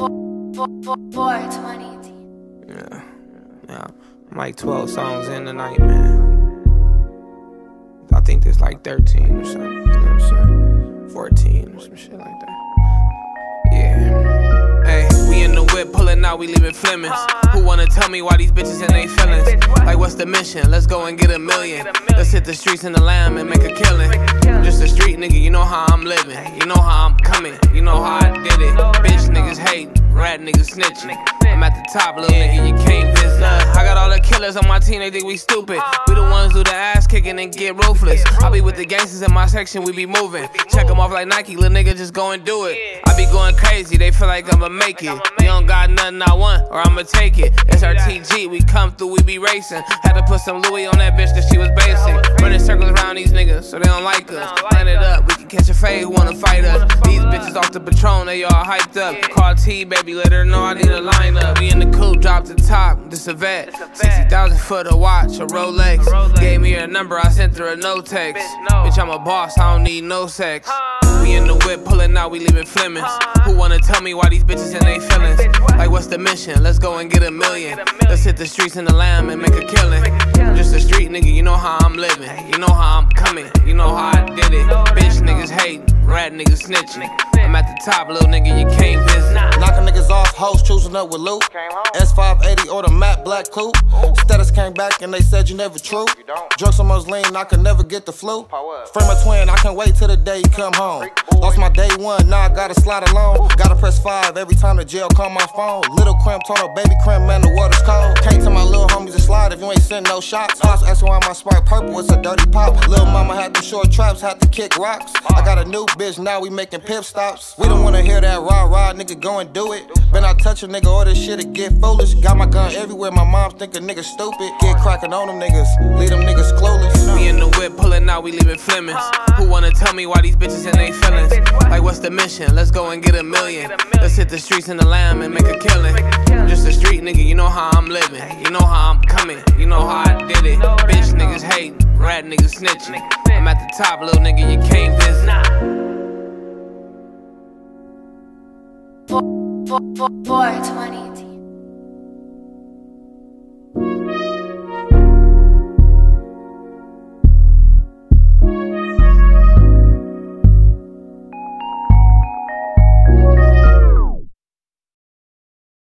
420. Yeah. I'm like 12 songs in tonight, man. I think there's like 13 or something, you know what I'm saying? 14 or some shit like that. Yeah. Hey, we in the whip pulling out, we leaving Flemings. Who wanna tell me why these bitches in they feelings? Like, what's the mission? Let's go and get a million. Let's hit the streets in the Lamb and make a killing. I'm just a street nigga, you know how I'm living. You know how I'm coming, you know how I did it. Bitch niggas hating, rat niggas snitching. I'm at the top, little nigga, you can't visit. I got all the killers on my team, they think we stupid. We the ones who the ass kicking and get ruthless. I be with the gangsters in my section, we be moving. Check them off like Nike, little nigga, just go and do it. I be going crazy, they feel like I'ma make it. You don't got nothing I want, or I'ma take it. It's our TG, we come through, we be racing. Had to put some Louis on that bitch, that she was basic. Running circles around these niggas, so they don't like us. Line it up, we can catch a fade who wanna fight us. These bitches off the Patron, they all hyped up. Call T, baby, let her know I need a lineup. We in the coupe, drop the top, this a vet. 60,000 for the watch, a Rolex. Gave me her number, I sent her a no text. Bitch, I'm a boss, I don't need no sex. We in the whip pulling out, we leaving Flemings. Who wanna tell me why these bitches in they feelings? Like, what's the mission? Let's go and get a million. Let's hit the streets in the Lamb and make a killing. I'm just a street nigga, you know how I'm living. You know how I'm coming, you know how I did it. Bitch niggas hating, rat niggas snitching. I'm at the top, little nigga, you can't visit. Knocking niggas off, hoes choosing up with loot. S580 or the matte black coupe. Status came back and they said you never true. Drunk so much lean, I could never get the flu. Frame a twin, I can't wait till the day you come home. Lost my day one, now I gotta slide along. Gotta press 5 every time the jail call my phone. Little crimp told her baby crimp, man, the water's cold. Can't tell my little homies to slide if you ain't sending no shots. Pops asking why my Sprite purple, it's a dirty pop. Little mama had them short traps, had to kick rocks. I got a new bitch, now we making pip stops. We don't wanna hear that rah-rah, nigga, go and do it. Been I touch a nigga, all this shit to get foolish. Got my gun everywhere, my mom think a nigga stupid. Get cracking on them niggas, leave them niggas clueless. We in the whip pulling out, we leaving Flemings. Who wanna tell me why these bitches in they feelings? Like, what's the mission? Let's go and get a million. Let's hit the streets in the Lamb and make a killing. I'm just a street nigga, you know how I'm living. You know how I'm coming, you know how I did it. Bitch niggas hating, rat niggas snitching. I'm at the top, little nigga, you can't visit. 420.